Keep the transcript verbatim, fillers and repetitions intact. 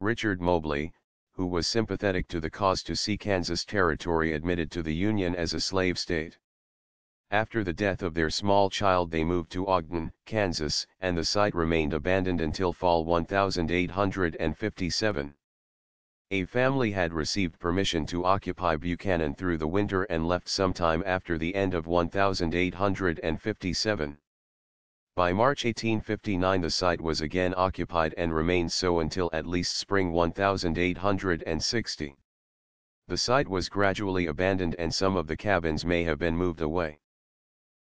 Richard Mobley, who was sympathetic to the cause to see Kansas Territory admitted to the Union as a slave state. After the death of their small child they moved to Ogden, Kansas, and the site remained abandoned until fall eighteen fifty-seven. A family had received permission to occupy Buchanan through the winter and left sometime after the end of eighteen fifty-seven. By March eighteen fifty-nine the site was again occupied and remained so until at least spring eighteen sixty. The site was gradually abandoned and some of the cabins may have been moved away.